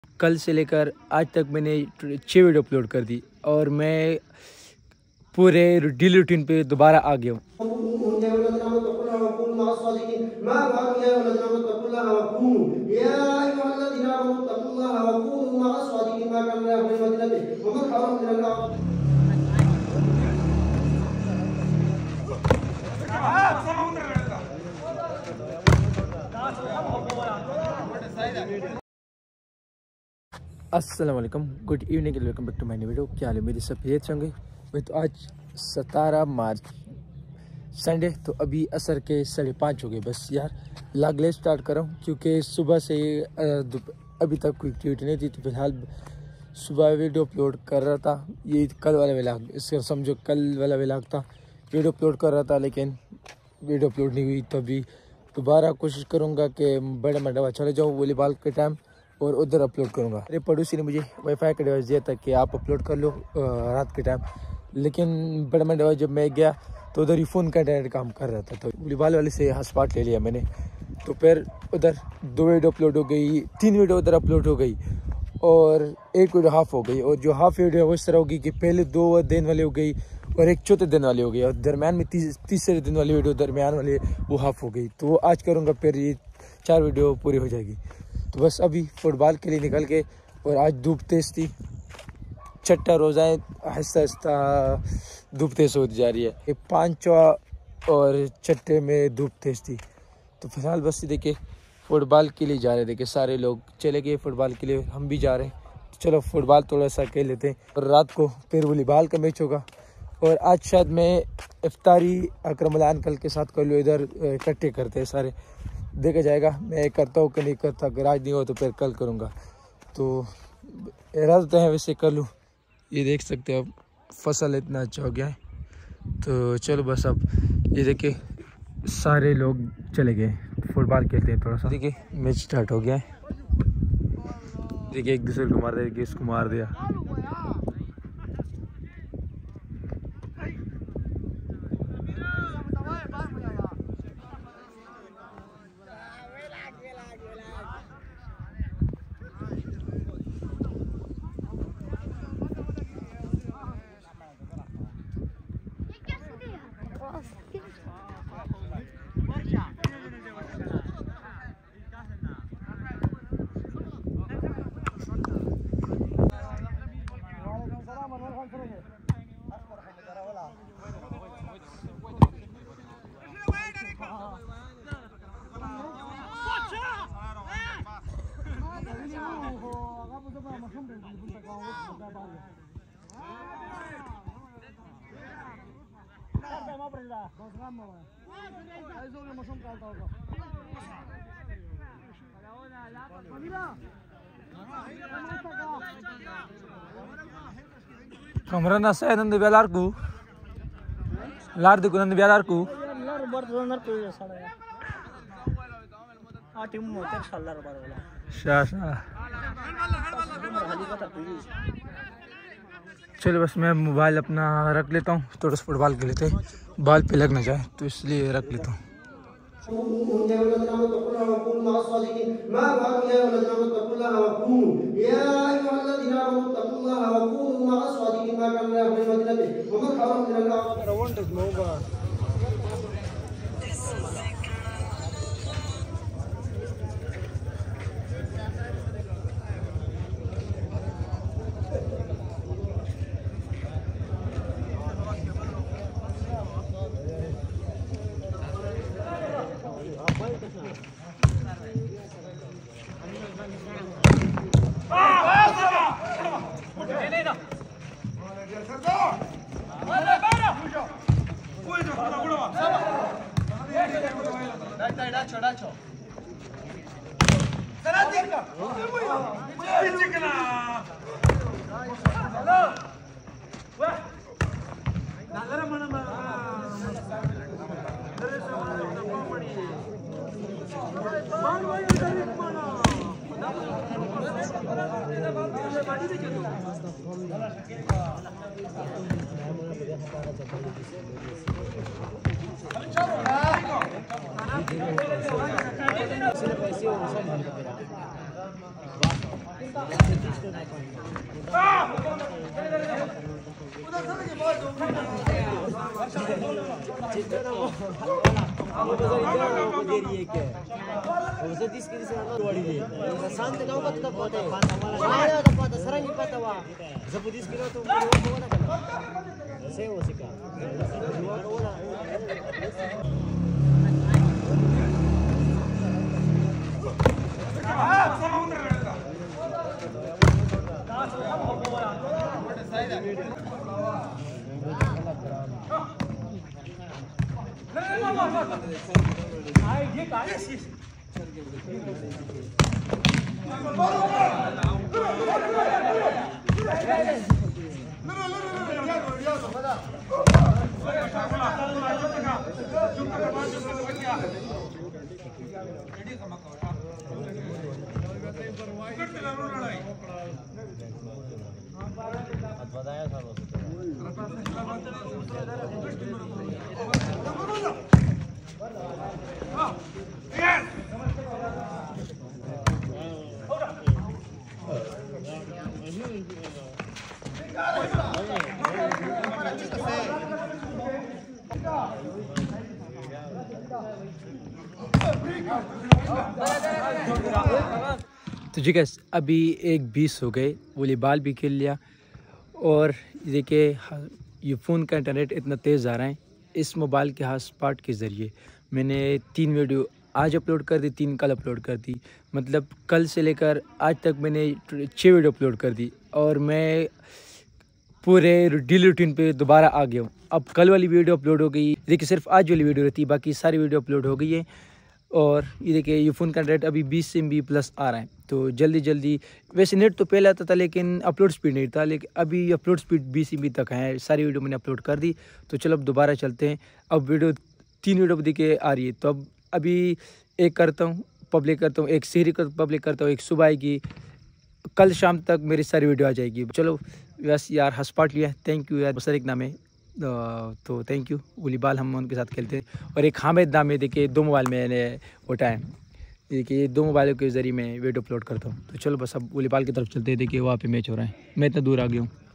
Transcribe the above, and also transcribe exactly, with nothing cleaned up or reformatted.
कल से लेकर आज तक मैंने छः वीडियो अपलोड कर दी और मैं पूरे डेली रूटीन पे दोबारा आ गया हूँ। अस्सलाम वालेकुम, good evening, welcome back to my new video. क्या हाल है मेरी? सब खैरियत से होंगे। मैं तो आज सत्रह मार्च संडे, तो अभी असर के साढ़े पाँच हो गए। बस यार लागले स्टार्ट कर रहा हूँ क्योंकि सुबह से अभी तक कोई एक्टिविटी नहीं थी। तो फिलहाल सुबह वीडियो अपलोड कर रहा था। ये कल वाला व्लॉग, इसका समझो कल वाला व्लॉग था। वीडियो अपलोड कर रहा था लेकिन वीडियो अपलोड नहीं हुई। तो अभी दोबारा कोशिश करूँगा कि बड़े मंडवा चले जाऊँ वॉलीबॉल के टाइम और उधर अपलोड करूँगा। मेरे पड़ोसी ने मुझे वाईफाई का डिवाइस दिया था कि आप अपलोड कर लो रात के टाइम, लेकिन बड़ा मंडवा जब मैं गया तो उधर ही फ़ोन का इंटरनेट काम कर रहा था। तो वॉलीबॉल वाले से हॉटस्पॉट ले लिया मैंने। तो फिर उधर दो वीडियो अपलोड हो गई, तीन वीडियो उधर अपलोड हो गई और एक वीडियो हाफ हो गई। और जो हाफ वीडियो वो इस तरह होगी कि पहले दो दिन वाली हो गई और एक चौथे दिन वाली हो गई और दरम्यान में तीस तीसरे दिन वाली वीडियो दरम्यान वाली वो हाफ हो गई। तो वो आज करूँगा, फिर ये चार वीडियो पूरी हो जाएगी। तो बस अभी फुटबॉल के लिए निकल के, और आज धूप तेज़ थी। छठा रोज़ा है, आहिस्ता आहिस्ता धूप तेज़ होती जा रही है। ये पाँचवा और छठे में धूप तेज़ थी। तो फिलहाल बस देखिए फुटबॉल के लिए जा रहे। देखिए सारे लोग चले गए फुटबॉल के लिए, हम भी जा रहे हैं। तो चलो फुटबॉल थोड़ा सा खेल लेते हैं और रात को फिर वॉलीबॉल का मैच होगा। और आज शायद मैं इफ्तारी अकरम अंकल के साथ कर लूँ, इधर इकट्ठे करते हैं सारे, देखा जाएगा मैं करता हूँ कि नहीं करता। अगर आज नहीं हो तो फिर कल करूँगा। तो इरादा है वैसे कर लूँ। ये देख सकते हो अब फसल इतना अच्छा हो गया है। तो चलो बस अब ये देखिए सारे लोग चले गए फुटबॉल खेलते हैं थोड़ा सा। देखिए मैच स्टार्ट हो गया है। देखिए एक दूसरे को मार दिया, कि इसको मार दिया। Kamera nasa nanti belarku, lar di kunandi belarku. Lar baru lar tu ya sana ya. Ah tim motor salar baru lah. Sah sah. चलो बस मैं मोबाइल अपना रख लेता हूँ, थोड़ा सा फुटबॉल खेल लेते हैं, बॉल पे लग ना जाए तो इसलिए रख लेता हूँ। तो जी गैस अभी एक बीस हो गए, वॉलीबॉल भी खेल लिया और देखिए ये फ़ोन का इंटरनेट इतना तेज़ आ रहा है। इस मोबाइल के हॉटस्पॉट के ज़रिए मैंने तीन वीडियो आज अपलोड कर दी, तीन कल अपलोड कर दी, मतलब कल से लेकर आज तक मैंने छः वीडियो अपलोड कर दी और मैं पूरे डेली रूटीन पे दोबारा आ गया हूँ। अब कल वाली वीडियो अपलोड हो गई, देखिए सिर्फ आज वाली वीडियो रहती है, बाकी सारी वीडियो अपलोड हो गई है। और ये देखिए ये फ़ोन का रेट अभी बीस एम बी प्लस आ रहा है, तो जल्दी जल्दी वैसे नेट तो पहले आता था लेकिन अपलोड स्पीड नहीं था, लेकिन अभी अपलोड स्पीड बीस एम बी तक है। सारी वीडियो मैंने अपलोड कर दी, तो चलो अब दोबारा चलते हैं। अब वीडियो तीन वीडियो देखिए आ रही है, तो अब अभी एक करता हूँ पब्लिक करता हूँ, एक शहरी कर पब्लिक करता हूँ, एक सुबह आएगी, कल शाम तक मेरी सारी वीडियो आ जाएगी। चलो बस यार हॉटस्पॉट लिया, थैंक यू यार। बसर एक नाम है तो थैंक यू। वॉलीबॉल हम उनके साथ खेलते हैं और एक हामिद नाम है, देखिए दो मोबाइल मैंने उठाए, देखिए दो मोबाइलों के ज़रिए मैं वीडियो अपलोड करता हूँ। तो चलो बस अब वॉलीबॉल की तरफ चलते हैं, देखिए वहाँ पे मैच हो रहा है, मैं इतना दूर आ गया हूँ।